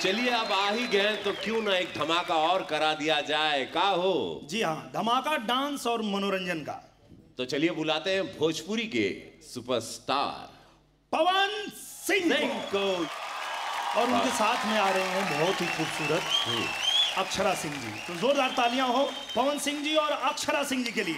चलिए अब आ ही गए तो क्यों ना एक धमाका और करा दिया जाए, का हो? जी हाँ, धमाका डांस और मनोरंजन का। तो चलिए बुलाते हैं भोजपुरी के सुपरस्टार पवन सिंह को। और उनके साथ में आ रहे हैं बहुत ही खूबसूरत अक्षरा सिंह जी। तो जोरदार तालियां हो पवन सिंह जी और अक्षरा सिंह जी के लिए।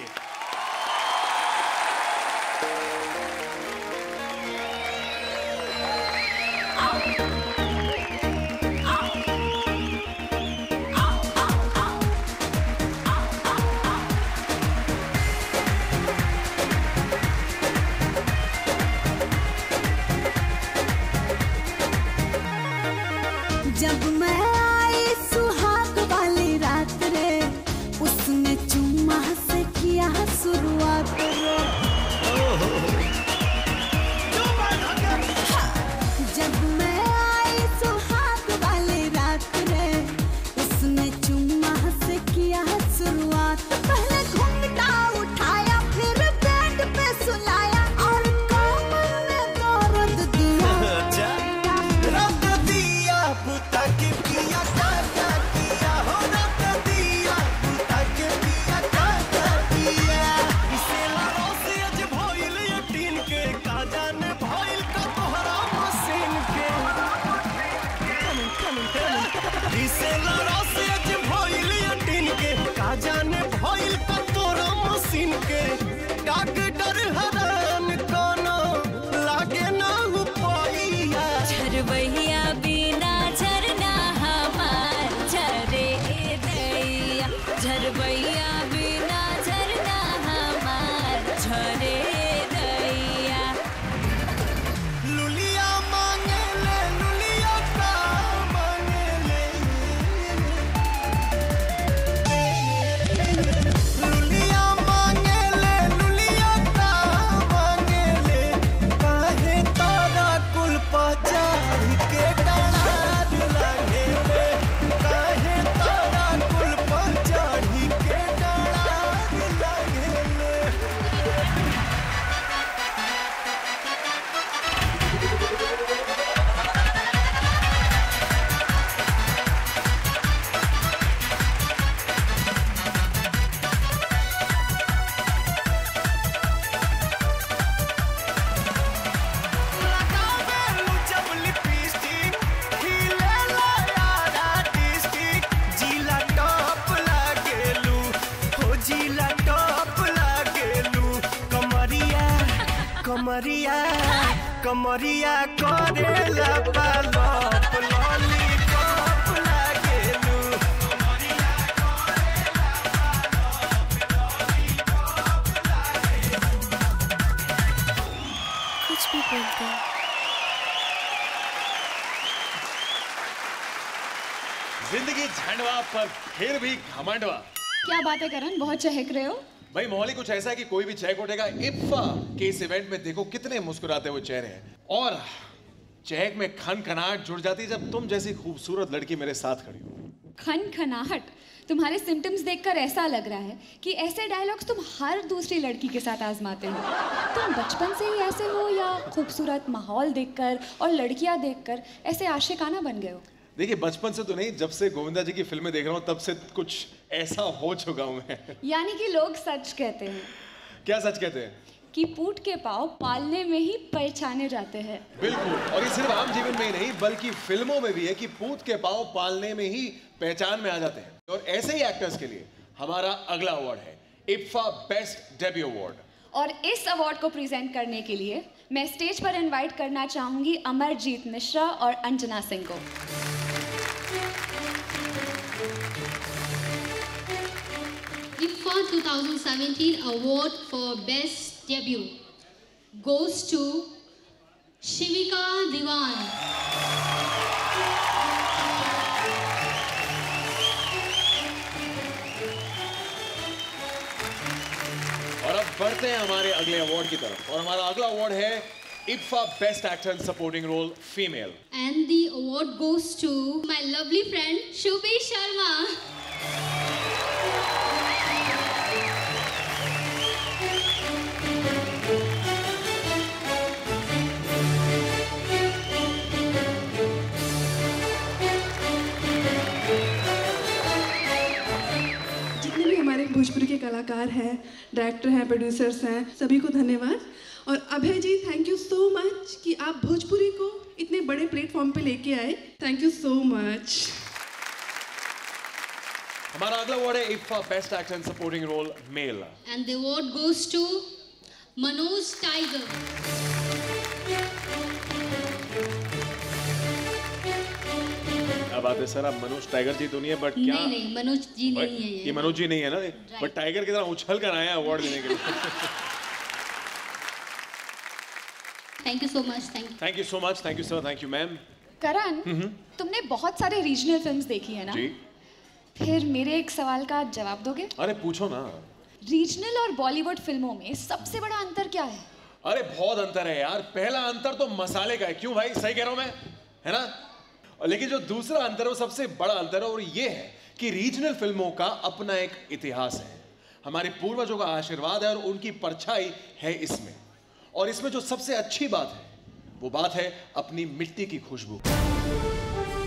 जब मैं आई सुहाग वाली रात रे, उसने चुम्मा से किया शुरुआत रे। जब मैं आई सुहाग वाली रात रे, उसने चुम्मा से किया शुरुआत। पहले घूंघटा उठाया, फिर बेड पे सुलाया और कमर में दर्द दिया। जाने भइल का तोरा मशीन के डॉक्टर हरान कोनो लागे ना उपाइया। झरबैया बिना झरना हमार झरे दैया, झरबैया बिना झरना हमार झरे दैया। लुलिया मांगे ले लुलिया का मांगे ले, लुलिया मांगे ले लुलिया का मांगे ले। काहे तारा कुल पचारी के डार लागे ले, काहे तारा कुल पचारी के डार लागे ले। कमरिया कमरिया करेला पालप लॉलीपॉप लागेलू। कुछ भी बोलते हैं। जिंदगी झंडवा पर फिर भी घमंडवा। क्या बातें करण, बहुत चहक रहे हो। भाई माहौल ही कुछ ऐसा है कि कोई भी चहक उठेगा। इफ्फा के इस इवेंट में देखो कितने मुस्कुराते हुए चेहरे हैं और चहक में खनखनाहट जुड़ जाती है जब तुम जैसी खूबसूरत लड़की मेरे साथ खड़ी हो। खनखनाहट? तुम्हारे सिम्टम्स देखकर ऐसा लग रहा है कि ऐसे डायलॉग्स तुम हर दूसरी लड़की के साथ आजमाते हो। तुम बचपन से ही ऐसे हो या खूबसूरत माहौल देखकर और लड़कियां देखकर ऐसे आशिकाना बन गए हो? देखिए बचपन से तो नहीं, जब से गोविंदा जी की फिल्में देख रहा हूँ तब से कुछ ऐसा हो चुका हूँ मैं। यानी कि लोग सच कहते हैं। क्या सच कहते हैं? कि पूट के पाँव पालने में ही पहचाने जाते हैं। बिल्कुल, और ये सिर्फ आम जीवन में ही नहीं बल्कि फिल्मों में भी है कि पूत के पाँव पालने में ही पहचान में आ जाते हैं। और ऐसे ही एक्टर्स के लिए हमारा अगला अवार्ड है इफ्फा बेस्ट डेब्यू अवार्ड। और इस अवार्ड को प्रेजेंट करने के लिए मैं स्टेज पर इनवाइट करना चाहूंगी अमरजीत मिश्रा और अंजना सिंह को। IFFA 2017 award for best debut goes to Shivika Diwan. और अब बढ़ते हैं हमारे अगले अवार्ड की तरफ और हमारा अगला अवार्ड है IFFA Best Actor in Supporting Role Female. And the award goes to my lovely friend Shubhi Sharma. कलाकार हैं, डायरेक्टर हैं, प्रोड्यूसर्स हैं, सभी को धन्यवाद। और Abhay ji, thank you so much कि आप भोजपुरी को इतने बड़े प्लेटफॉर्म पे लेके आए। Thank you so much. हमारा अगला अवार्ड है IIFA best actor in supporting role male. And the award goes to Manoj Tiger. अब बात है सर, आप मनोज टाइगर जी तो नहीं है, बट क्या नहीं मनोज जी नहीं है ये मनोज जी नहीं है ना, बट टाइगर की तरह उछल कर आए हैं अवार्ड लेने के लिए। Thank you so much. Thank you so much. Thank you sir. Thank you ma'am. Karan, तुमने बहुत सारे रीजनल फिल्म्स देखी है ना? जी। फिर मेरे एक सवाल का जवाब दोगे? अरे पूछो ना। रीजनल और बॉलीवुड फिल्मों में सबसे बड़ा अंतर क्या है? अरे बहुत अंतर है यार। पहला अंतर तो मसाले का है। क्यों भाई, सही कह रहा हूं मैं, है ना? लेकिन जो दूसरा अंतर है वो सबसे बड़ा अंतर है, और ये है कि रीजनल फिल्मों का अपना एक इतिहास है, हमारे पूर्वजों का आशीर्वाद है और उनकी परछाई है इसमें। और इसमें जो सबसे अच्छी बात है वो बात है अपनी मिट्टी की खुशबू।